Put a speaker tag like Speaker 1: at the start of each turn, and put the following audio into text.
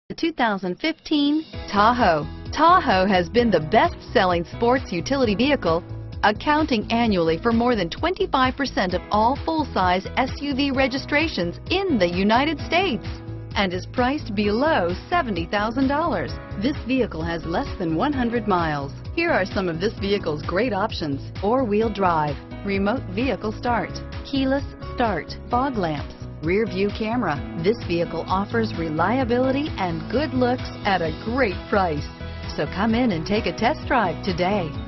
Speaker 1: The 2015 Tahoe. Tahoe has been the best-selling sports utility vehicle, accounting annually for more than 25% of all full-size SUV registrations in the United States, and is priced below $70,000. This vehicle has less than 100 miles. Here are some of this vehicle's great options: four-wheel drive, remote vehicle start, keyless start, fog lamps, rear view camera. This vehicle offers reliability and good looks at a great price. So come in and take a test drive today.